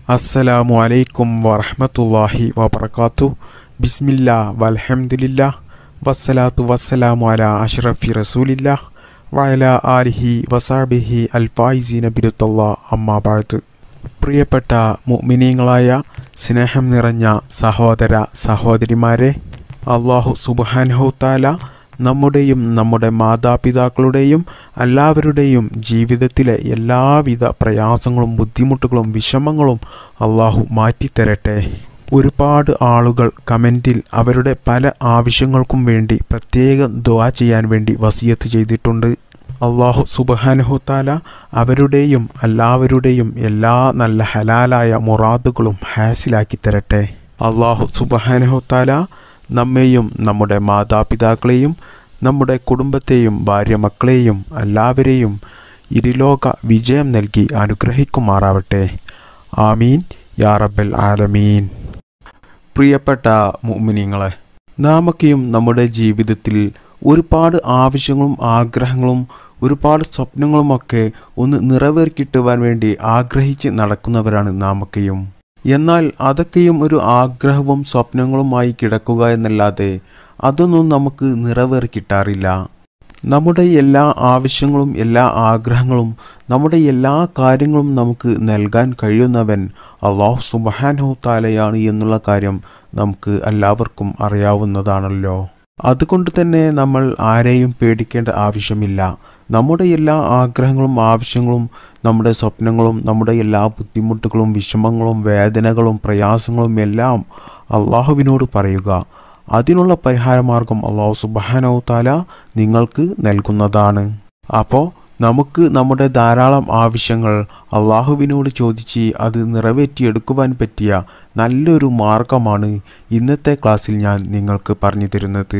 അസ്സലാമു അലൈക്കും വറഹ്മത്തുള്ളാഹി വബറകാതുഹു. ബിസ്മില്ലാ വൽഹംദുലില്ലാ വസ്സലാത്തു വസ്സലാമു അലാ അഷ്റഫി റസൂലില്ലാ വഅലാ ആലിഹി വസഹ്ബിഹി അൽഫായിസീന ബിറുത്തല്ലാ അമ്മാ ബഅദ്. പ്രിയപ്പെട്ട മുഅ്മിനീങ്ങളായ സ്നേഹം നിറഞ്ഞ സഹോദര സഹോദരിമാരെ, അല്ലാഹു സുബ്ഹാനഹു തആല നമ്മുടെയും നമ്മുടെ മാതാപിതാക്കളുടെയും എല്ലാവരുടെയും ജീവിതത്തിലെ എല്ലാവിധ പ്രയാസങ്ങളും ബുദ്ധിമുട്ടുകളും വിഷമങ്ങളും അള്ളാഹു മാറ്റിത്തരട്ടെ. ഒരുപാട് ആളുകൾ കമൻറ്റിൽ അവരുടെ പല ആവശ്യങ്ങൾക്കും വേണ്ടി പ്രത്യേകം ദുആ ചെയ്യാൻ വേണ്ടി വസിയത്ത് ചെയ്തിട്ടുണ്ട്. അള്ളാഹു സുബ്ഹാനഹു തആല അവരുടെയും എല്ലാവരുടെയും എല്ലാ നല്ല ഹലാലായ മുറാദുകളും ഹാസിലാക്കി തരട്ടെ. അള്ളാഹു സുബ്ഹാനഹു തആല നമ്മെയും നമ്മുടെ മാതാപിതാക്കളെയും നമ്മുടെ കുടുംബത്തെയും ഭാര്യ മക്കളെയും എല്ലാവരെയും ഇരുലോക വിജയം നൽകി അനുഗ്രഹിക്കുമാറാവട്ടെ. ആമീൻ യാ റബ്ബൽ ആലമീൻ. പ്രിയപ്പെട്ട മുഅ്മിനീങ്ങളെ, നാമൊക്കെയും നമ്മുടെ ജീവിതത്തിൽ ഒരുപാട് ആവശ്യങ്ങളും ആഗ്രഹങ്ങളും ഒരുപാട് സ്വപ്നങ്ങളുമൊക്കെ ഒന്ന് നിറവേറിക്കിട്ടുവാൻ വേണ്ടി ആഗ്രഹിച്ച് നടക്കുന്നവരാണ് നാമൊക്കെയും. എന്നാൽ അതൊക്കെയും ഒരു ആഗ്രഹവും സ്വപ്നങ്ങളുമായി കിടക്കുക എന്നല്ലാതെ അതൊന്നും നമുക്ക് നിറവേറി കിട്ടാറില്ല. നമ്മുടെ എല്ലാ ആവശ്യങ്ങളും എല്ലാ ആഗ്രഹങ്ങളും നമ്മുടെ എല്ലാ കാര്യങ്ങളും നമുക്ക് നൽകാൻ കഴിയുന്നവൻ അല്ലാഹു സുബ്ഹാനഹു തആലയാണ് എന്നുള്ള കാര്യം നമുക്ക് എല്ലാവർക്കും അറിയാവുന്നതാണല്ലോ. അതുകൊണ്ട് തന്നെ നമ്മൾ ആരെയും പേടിക്കേണ്ട ആവശ്യമില്ല. നമ്മുടെ എല്ലാ ആഗ്രഹങ്ങളും ആവശ്യങ്ങളും നമ്മുടെ സ്വപ്നങ്ങളും നമ്മുടെ എല്ലാ ബുദ്ധിമുട്ടുകളും വിഷമങ്ങളും വേദനകളും പ്രയാസങ്ങളും എല്ലാം അള്ളാഹുവിനോട് പറയുക. അതിനുള്ള പരിഹാരമാർഗം അല്ലാഹു സുബ്ഹാനഹു തആല നിങ്ങൾക്ക് നൽകുന്നതാണ്. അപ്പോൾ നമുക്ക് നമ്മുടെ ധാരാളം ആവശ്യങ്ങൾ അള്ളാഹുവിനോട് ചോദിച്ച് അത് നിറവേറ്റിയെടുക്കുവാൻ പറ്റിയ നല്ലൊരു മാർഗമാണ് ഇന്നത്തെ ക്ലാസ്സിൽ ഞാൻ നിങ്ങൾക്ക് പറഞ്ഞു തരുന്നത്.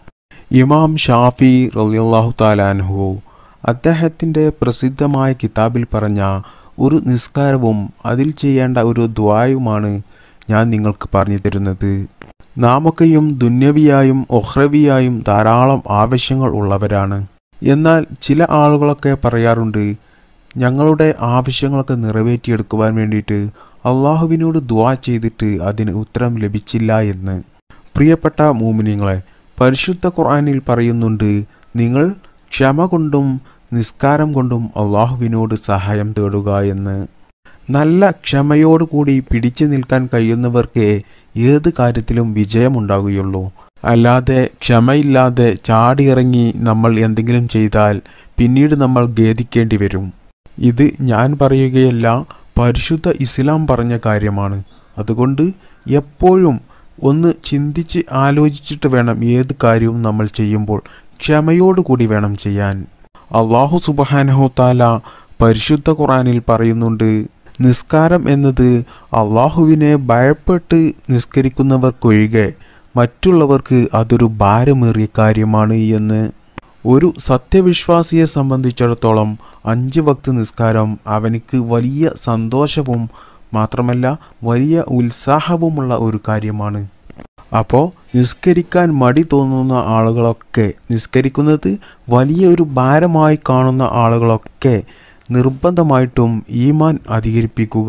ഇമാം ഷാഫി റളിയല്ലാഹു തആല അൻഹു അദ്ദേഹത്തിൻ്റെ പ്രസിദ്ധമായ കിതാബിൽ പറഞ്ഞ ഒരു നിസ്കാരവും അതിൽ ചെയ്യേണ്ട ഒരു ദുആയുമാണ് ഞാൻ നിങ്ങൾക്ക് പറഞ്ഞു തരുന്നത്. നാമൊക്കെയും ദുന്യവിയായും ഉഖ്റവിയായും ധാരാളം ആവശ്യങ്ങൾ ഉള്ളവരാണ്. എന്നാൽ ചില ആളുകളൊക്കെ പറയാറുണ്ട്, ഞങ്ങളുടെ ആവശ്യങ്ങളൊക്കെ നിറവേറ്റിയെടുക്കുവാൻ വേണ്ടിയിട്ട് അള്ളാഹുവിനോട് ദുആ ചെയ്തിട്ട് അതിന് ഉത്തരം ലഭിച്ചില്ല എന്ന്. പ്രിയപ്പെട്ട മുഅ്മിനീങ്ങളെ, പരിശുദ്ധ ഖുർആനിൽ പറയുന്നുണ്ട്, നിങ്ങൾ ക്ഷമ കൊണ്ടും നിസ്കാരം കൊണ്ടും അള്ളാഹുവിനോട് സഹായം തേടുക എന്ന്. നല്ല ക്ഷമയോടുകൂടി പിടിച്ചു നിൽക്കാൻ കഴിയുന്നവർക്ക് ഏത് കാര്യത്തിലും വിജയമുണ്ടാകുകയുള്ളൂ. അല്ലാതെ ക്ഷമയില്ലാതെ ചാടിയിറങ്ങി നമ്മൾ എന്തെങ്കിലും ചെയ്താൽ പിന്നീട് നമ്മൾ ഖേദിക്കേണ്ടി വരും. ഇത് ഞാൻ പറയുകയല്ല, പരിശുദ്ധ ഇസ്ലാം പറഞ്ഞ കാര്യമാണ്. അതുകൊണ്ട് എപ്പോഴും ഒന്ന് ചിന്തിച്ച് ആലോചിച്ചിട്ട് വേണം ഏത് കാര്യവും നമ്മൾ ചെയ്യുമ്പോൾ ക്ഷമയോടുകൂടി വേണം ചെയ്യാൻ. അല്ലാഹു സുബ്ഹാനഹു തആല പരിശുദ്ധ ഖുർആനിൽ പറയുന്നുണ്ട്, നിസ്കാരം എന്നത് അള്ളാഹുവിനെ ഭയപ്പെട്ട് നിസ്കരിക്കുന്നവർക്കൊഴികെ മറ്റുള്ളവർക്ക് അതൊരു ഭാരമേറിയ കാര്യമാണ് എന്ന്. ഒരു സത്യവിശ്വാസിയെ സംബന്ധിച്ചിടത്തോളം 5 വക്ത് നിസ്കാരം അവനിക്ക് വലിയ സന്തോഷവും മാത്രമല്ല വലിയ ഉത്സാഹവുമുള്ള ഒരു കാര്യമാണ്. അപ്പോൾ നിസ്കരിക്കാൻ മടി തോന്നുന്ന ആളുകളൊക്കെ, നിസ്കരിക്കുന്നത് വലിയ ഒരു ഭാരമായി കാണുന്ന ആളുകളൊക്കെ നിർബന്ധമായിട്ടും ഈമാൻ അധികരിപ്പിക്കുക.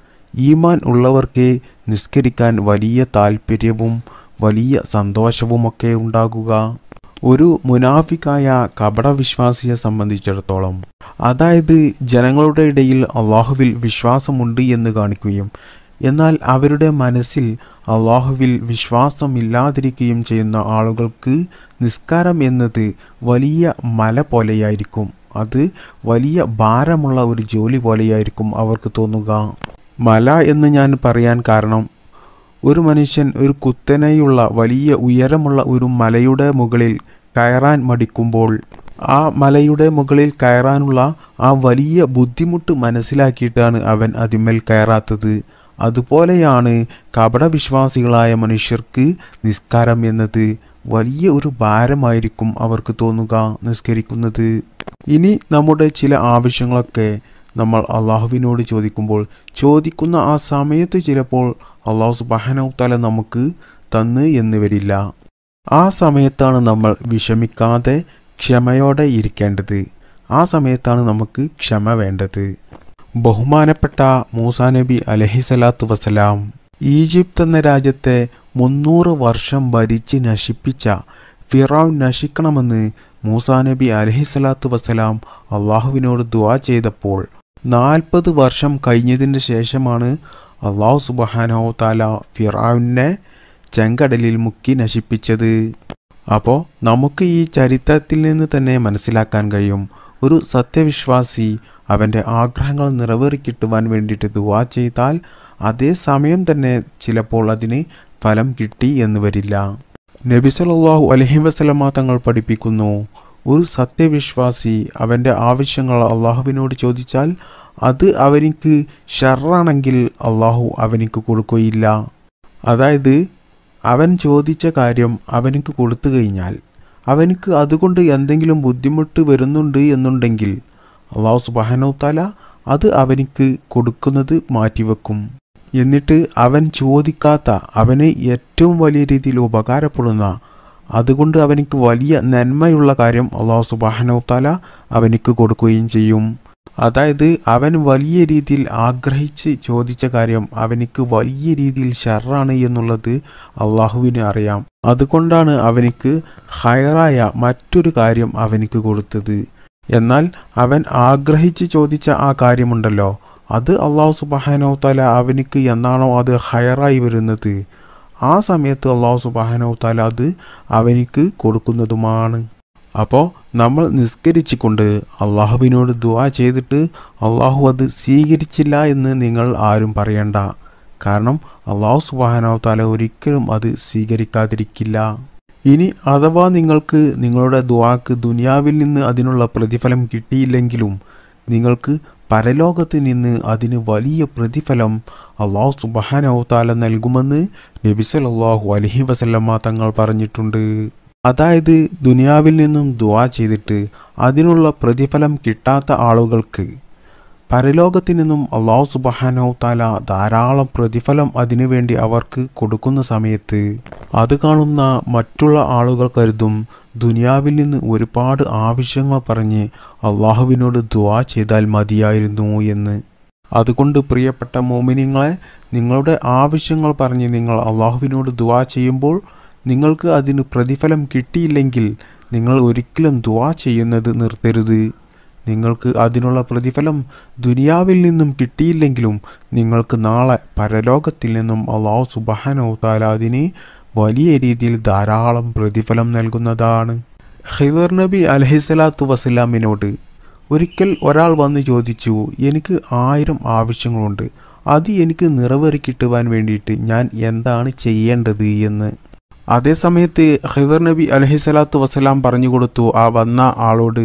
ഈമാൻ ഉള്ളവർക്ക് നിസ്കരിക്കാൻ വലിയ താല്പര്യവും വലിയ സന്തോഷവുമൊക്കെ ഉണ്ടാകുക. ഒരു മുനാഫിക്കായ കപടവിശ്വാസിയെ സംബന്ധിച്ചിടത്തോളം, അതായത് ജനങ്ങളുടെ ഇടയിൽ അള്ളാഹുവിൽ വിശ്വാസമുണ്ട് എന്ന് കാണിക്കുകയും എന്നാൽ അവരുടെ മനസ്സിൽ അള്ളാഹുവിൽ വിശ്വാസമില്ലാതിരിക്കുകയും ചെയ്യുന്ന ആളുകൾക്ക് നിസ്കാരം എന്നത് വലിയ മല പോലെയായിരിക്കും. അത് വലിയ ഭാരമുള്ള ഒരു ജോലി പോലെയായിരിക്കും അവർക്ക് തോന്നുക. മല എന്ന് ഞാൻ പറയാൻ കാരണം, ഒരു മനുഷ്യൻ ഒരു കുത്തനെയുള്ള വലിയ ഉയരമുള്ള ഒരു മലയുടെ മുകളിൽ കയറാൻ മടിക്കുമ്പോൾ ആ മലയുടെ മുകളിൽ കയറാനുള്ള ആ വലിയ ബുദ്ധിമുട്ട് മനസ്സിലാക്കിയിട്ടാണ് അവൻ അതിന്മേൽ കയറാത്തത്. അതുപോലെയാണ് കപടവിശ്വാസികളായ മനുഷ്യർക്ക് നിസ്കാരം എന്നത് വലിയ ഒരു ഭാരമായിരിക്കും അവർക്ക് തോന്നുക നിസ്കരിക്കുന്നത്. ഇനി നമ്മുടെ ചില ആവശ്യങ്ങളൊക്കെ നമ്മൾ അള്ളാഹുവിനോട് ചോദിക്കുന്ന ആ സമയത്ത് ചിലപ്പോൾ അല്ലാഹു സുബ്ഹാനഹു തആല നമുക്ക് തന്ന് എന്ന് വരില്ല. ആ സമയത്താണ് നമ്മൾ വിഷമിക്കാതെ ക്ഷമയോടെ ഇരിക്കേണ്ടത്. ആ സമയത്താണ് നമുക്ക് ക്ഷമ വേണ്ടത്. ബഹുമാനപ്പെട്ട മൂസാ നബി അലൈഹിസ്സലാത്തു വസ്സലാം ഈജിപ്ത് എന്ന രാജ്യത്തെ 300 വർഷം ഭരിച്ച് നശിപ്പിച്ച ഫിറഔൻ നശിക്കണമെന്ന് മൂസാ നബി അലൈഹിസ്സലാത്തു വസ്സലാം അള്ളാഹുവിനോട് ദുആ ചെയ്തപ്പോൾ 40 വർഷം കഴിഞ്ഞതിന് ശേഷമാണ് അള്ളാഹു സുബ്ഹാനഹു തആല ഫിറഔനെ ചെങ്കടലിൽ മുക്കി നശിപ്പിച്ചത്. അപ്പോൾ നമുക്ക് ഈ ചരിത്രത്തിൽ നിന്ന് തന്നെ മനസ്സിലാക്കാൻ കഴിയും, ഒരു സത്യവിശ്വാസി അവൻ്റെ ആഗ്രഹങ്ങൾ നിറവേറിക്കിട്ടുവാൻ വേണ്ടിയിട്ട് ദുആ ചെയ്താൽ അതേ സമയം തന്നെ ചിലപ്പോൾ അതിന് ഫലം കിട്ടി എന്ന് വരില്ല. നബി സല്ലല്ലാഹു അലൈഹി വസല്ലമ തങ്ങൾ പഠിപ്പിക്കുന്നു, ഒരു സത്യവിശ്വാസി അവൻ്റെ ആവശ്യങ്ങൾ അള്ളാഹുവിനോട് ചോദിച്ചാൽ അത് അവനിക്ക് ഷർറാണെങ്കിൽ അള്ളാഹു അവനിക്ക് കൊടുക്കുകയില്ല. അതായത് അവൻ ചോദിച്ച കാര്യം അവനിക്ക് കൊടുത്തു കഴിഞ്ഞാൽ അവനിക്ക് അതുകൊണ്ട് എന്തെങ്കിലും ബുദ്ധിമുട്ട് വരുന്നുണ്ട് എന്നുണ്ടെങ്കിൽ അള്ളാഹു സുബ്ഹാനഹു തആല അത് അവനിക്ക് കൊടുക്കുന്നത് മാറ്റിവെക്കും. എന്നിട്ട് അവൻ ചോദിക്കാത്ത, അവന് ഏറ്റവും വലിയ രീതിയിൽ ഉപകാരപ്പെടുന്ന, അതുകൊണ്ട് അവനിക്ക് വലിയ നന്മയുള്ള കാര്യം അള്ളാഹു സുബ്ഹാനഹു തആല അവനിക്ക് കൊടുക്കുകയും ചെയ്യും. അതായത് അവൻ വലിയ രീതിയിൽ ആഗ്രഹിച്ച് ചോദിച്ച കാര്യം അവനിക്ക് വലിയ രീതിയിൽ ഷർറാണ് എന്നുള്ളത് അള്ളാഹുവിന് അറിയാം. അതുകൊണ്ടാണ് അവനിക്ക് ഹൈറായ മറ്റൊരു കാര്യം അവനിക്ക് കൊടുത്തത്. എന്നാൽ അവൻ ആഗ്രഹിച്ച് ചോദിച്ച ആ കാര്യമുണ്ടല്ലോ, അത് അള്ളാഹു സുബ്ഹാനഹു തആല അവനിക്ക് എന്നാണോ അത് ഹൈറായി വരുന്നത്, ആ സമയത്ത് അള്ളാഹു സുബ്ഹാനഹു തആല അത് അവനിക്ക് കൊടുക്കുന്നതുമാണ്. അപ്പോൾ നമ്മൾ നിസ്കരിച്ചുകൊണ്ട് അള്ളാഹുവിനോട് ദുആ ചെയ്തിട്ട് അള്ളാഹു അത് സ്വീകരിച്ചില്ല എന്ന് നിങ്ങൾ ആരും പറയണ്ട. കാരണം അള്ളാഹു സുബ്ഹാനഹു തആല ഒരിക്കലും അത് സ്വീകരിക്കാതിരിക്കില്ല. ഇനി അഥവാ നിങ്ങൾക്ക് നിങ്ങളുടെ ദുആക്ക് ദുനിയാവിൽ നിന്ന് അതിനുള്ള പ്രതിഫലം കിട്ടിയില്ലെങ്കിലും നിങ്ങൾക്ക് പരലോകത്ത് നിന്ന് അതിന് വലിയ പ്രതിഫലം അള്ളാഹു സുബ്ഹാനഹു തആല നൽകുമെന്ന് നബി സല്ലല്ലാഹു അലൈഹി വസല്ലമ തങ്ങൾ പറഞ്ഞിട്ടുണ്ട്. അതായത് ദുനിയാവിൽ നിന്നും ദുആ ചെയ്തിട്ട് അതിനുള്ള പ്രതിഫലം കിട്ടാത്ത ആളുകൾക്ക് പരലോകത്തു നിന്നും അള്ളാഹു സുബ്ഹാനഹു തആല ധാരാളം പ്രതിഫലം അതിനുവേണ്ടി അവർക്ക് കൊടുക്കുന്ന സമയത്ത് അത് കാണുന്ന മറ്റുള്ള ആളുകൾ കരുതും ദുനിയാവിൽ നിന്ന് ഒരുപാട് ആവശ്യങ്ങൾ പറഞ്ഞ് അള്ളാഹുവിനോട് ദുആ ചെയ്താൽ മതിയായിരുന്നു എന്ന്. അതുകൊണ്ട് പ്രിയപ്പെട്ട മുഅ്മിനീങ്ങളെ, നിങ്ങളുടെ ആവശ്യങ്ങൾ പറഞ്ഞ് നിങ്ങൾ അള്ളാഹുവിനോട് ദുആ ചെയ്യുമ്പോൾ നിങ്ങൾക്ക് അതിന് പ്രതിഫലം കിട്ടിയില്ലെങ്കിൽ നിങ്ങൾ ഒരിക്കലും ദുആ ചെയ്യുന്നത് നിർത്തരുത്. നിങ്ങൾക്ക് അതിനുള്ള പ്രതിഫലം ദുനിയാവിൽ നിന്നും കിട്ടിയില്ലെങ്കിലും നിങ്ങൾക്ക് നാളെ പരലോകത്തിൽ നിന്നും അള്ളാഹു സുബ്ഹാനഹു തആല അതിന് വലിയ രീതിയിൽ ധാരാളം പ്രതിഫലം നൽകുന്നതാണ്. ഖിദർ നബി അലൈഹിസ്സലാത്തു വസ്സലാമിനോട് ഒരിക്കൽ ഒരാൾ വന്ന് ചോദിച്ചു, എനിക്ക് 1000 ആവശ്യങ്ങളുണ്ട്, അത് എനിക്ക് നിറവേറി കിട്ടുവാൻ വേണ്ടിയിട്ട് ഞാൻ എന്താണ് ചെയ്യേണ്ടത് എന്ന്. അതേസമയത്ത് ഖിദർ നബി അലൈഹിസ്സലാത്തു വസ്സലാം പറഞ്ഞു കൊടുത്തു, ആ വന്ന ആളോട്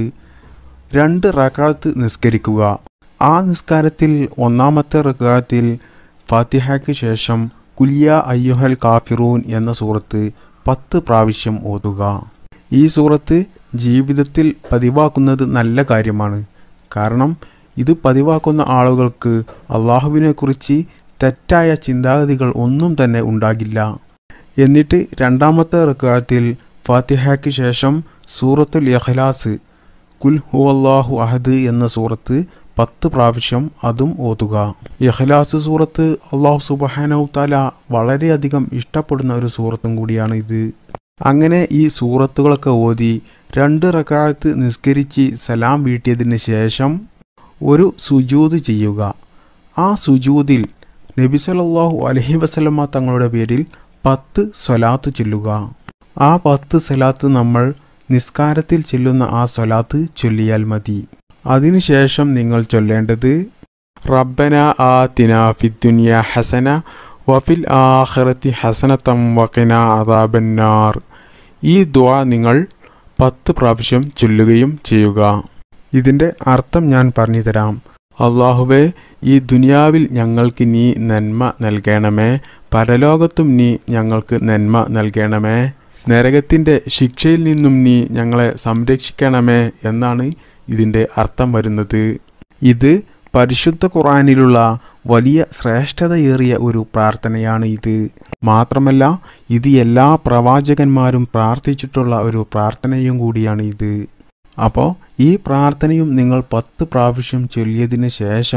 2 റക്അത്ത് നിസ്കരിക്കുക. ആ നിസ്കാരത്തിൽ ഒന്നാമത്തെ റക്അത്തിൽ ഫാത്തിഹയ്ക്ക് ശേഷം കുൽ യാ അയ്യുഹൽ കാഫിറൂൻ എന്ന സൂറത്ത് 10 പ്രാവശ്യം ഓതുക. ഈ സൂറത്ത് ജീവിതത്തിൽ പതിവാക്കുന്നത് നല്ല കാര്യമാണ്. കാരണം ഇത് പതിവാക്കുന്ന ആളുകൾക്ക് അള്ളാഹുവിനെക്കുറിച്ച് തെറ്റായ ചിന്താഗതികൾ ഒന്നും തന്നെ ഉണ്ടാകില്ല. എന്നിട്ട് രണ്ടാമത്തെ റക്അത്തിൽ ഫാത്തിഹയ്ക്ക് ശേഷം സൂറത്തുൽ ഇഖ്ലാസ് കുൽ ഹുവല്ലാഹു അഹദ് എന്ന സൂറത്ത് 10 പ്രാവശ്യം അതും ഓതുക. ഇഖ്ലാസ് സൂറത്ത് അള്ളാഹു സുബ്ഹാനഹു തആല വളരെയധികം ഇഷ്ടപ്പെടുന്ന ഒരു സൂറത്തും കൂടിയാണ് ഇത്. അങ്ങനെ ഈ സൂറത്തുകളൊക്കെ ഓതി 2 റക്അത്ത് നിസ്കരിച്ച് സലാം വീട്ടിയതിന് ശേഷം ഒരു സുജൂദ് ചെയ്യുക. ആ സുജൂദിൽ നബി സല്ലല്ലാഹു അലൈഹി വസല്ലമ തങ്ങളുടെ പേരിൽ 10 സ്വലാത്ത് ചൊല്ലുക. ആ 10 സ്വലാത്ത് നമ്മൾ നിസ്കാരത്തിൽ ചൊല്ലുന്ന ആ സ്വലാത്ത് ചൊല്ലിയാൽ മതി. അതിനുശേഷം നിങ്ങൾ ചൊല്ലേണ്ടത് റബ്ബന ആതിനാ ഫിദ്ദുനിയ ഹസന വഫിൽ ആഖിറതി ഹസനതം വഖിനാ അദാബന്നാർ. ഈ ദുആ നിങ്ങൾ 10 പ്രാവശ്യം ചൊല്ലുകയും ചെയ്യുക. ഇതിൻ്റെ അർത്ഥം ഞാൻ പറഞ്ഞു തരാം. അള്ളാഹുവേ, ഈ ദുനിയാവിൽ ഞങ്ങൾക്ക് നീ നന്മ നൽകണമേ, പരലോകത്തും നീ ഞങ്ങൾക്ക് നന്മ നൽകണമേ, നരകത്തിൻ്റെ ശിക്ഷയിൽ നിന്നും നീ ഞങ്ങളെ സംരക്ഷിക്കണമേ എന്നാണ് ഇതിൻ്റെ അർത്ഥം വരുന്നത്. ഇത് പരിശുദ്ധ ഖുർആനിലുള്ള വലിയ ശ്രേഷ്ഠതയേറിയ ഒരു പ്രാർത്ഥനയാണ് ഇത്. മാത്രമല്ല ഇത് എല്ലാ പ്രവാചകന്മാരും പ്രാർത്ഥിച്ചിട്ടുള്ള ഒരു പ്രാർത്ഥനയും കൂടിയാണ് ഇത്. അപ്പോൾ ഈ പ്രാർത്ഥനയും നിങ്ങൾ 10 പ്രാവശ്യം ചൊല്ലിയതിന് ശേഷം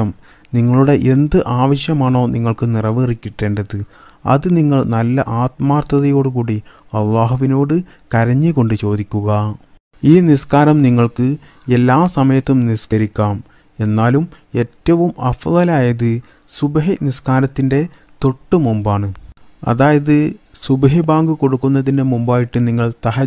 നിങ്ങളുടെ എന്ത് ആവശ്യമാണോ നിങ്ങൾക്ക് നിറവേറി കിട്ടേണ്ടത് അത് നിങ്ങൾ നല്ല ആത്മാർത്ഥതയോടുകൂടി അള്ളാഹുവിനോട് കരഞ്ഞുകൊണ്ട് ചോദിക്കുക. ഈ നിസ്കാരം നിങ്ങൾക്ക് എല്ലാ സമയത്തും നിസ്കരിക്കാം. എന്നാലും ഏറ്റവും അഫ്ളലായത് സുബ്ഹി നിസ്കാരത്തിൻ്റെ തൊട്ടു മുമ്പാണ്. അതായത് സുബ്ഹി ബാങ്ക് കൊടുക്കുന്നതിന് മുമ്പായിട്ട് നിങ്ങൾ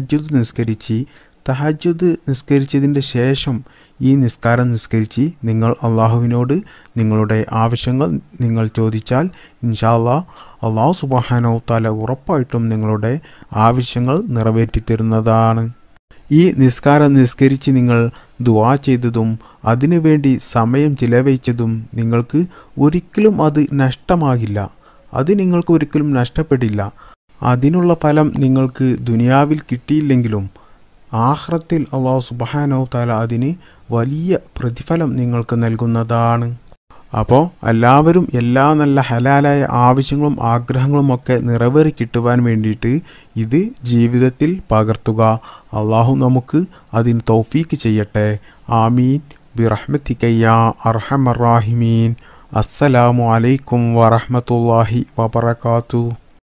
തഹജ്ജുദ് നിസ്കരിച്ചതിൻ്റെ ശേഷം ഈ നിസ്കാരം നിസ്കരിച്ച് നിങ്ങൾ അള്ളാഹുവിനോട് നിങ്ങളുടെ ആവശ്യങ്ങൾ നിങ്ങൾ ചോദിച്ചാൽ ഇൻഷാ അല്ലാഹ് അള്ളാഹു സുബ്ഹാനഹു തആല ഉറപ്പായിട്ടും നിങ്ങളുടെ ആവശ്യങ്ങൾ നിറവേറ്റിത്തരുന്നതാണ്. ഈ നിസ്കാരം നിസ്കരിച്ച് നിങ്ങൾ ദുആ ചെയ്തതും അതിനുവേണ്ടി സമയം ചിലവഴിച്ചതും നിങ്ങൾക്ക് ഒരിക്കലും അത് നഷ്ടമാകില്ല. അത് നിങ്ങൾക്ക് ഒരിക്കലും നഷ്ടപ്പെടില്ല. അതിനുള്ള ഫലം നിങ്ങൾക്ക് ദുനിയാവിൽ കിട്ടിയില്ലെങ്കിലും ആഖിറത്തിൽ അല്ലാഹു സുബ്ഹാനഹു തആല അതിന് വലിയ പ്രതിഫലം നിങ്ങൾക്ക് നൽകുന്നതാണ്. അപ്പോൾ എല്ലാവരും എല്ലാ നല്ല ഹലാലായ ആവശ്യങ്ങളും ആഗ്രഹങ്ങളും ഒക്കെ നിറവേറി കിട്ടുവാൻ വേണ്ടിയിട്ട് ഇത് ജീവിതത്തിൽ പകർത്തുക. അള്ളാഹു നമുക്ക് അതിന് തൗഫീക്ക് ചെയ്യട്ടെ. ആമീൻ ബിറഹ്മതിക യാ അർഹമർ റാഹിമീൻ. അസ്സലാമു അലൈക്കും വറഹ്മത്തുള്ളാഹി വബറകാതുഹു.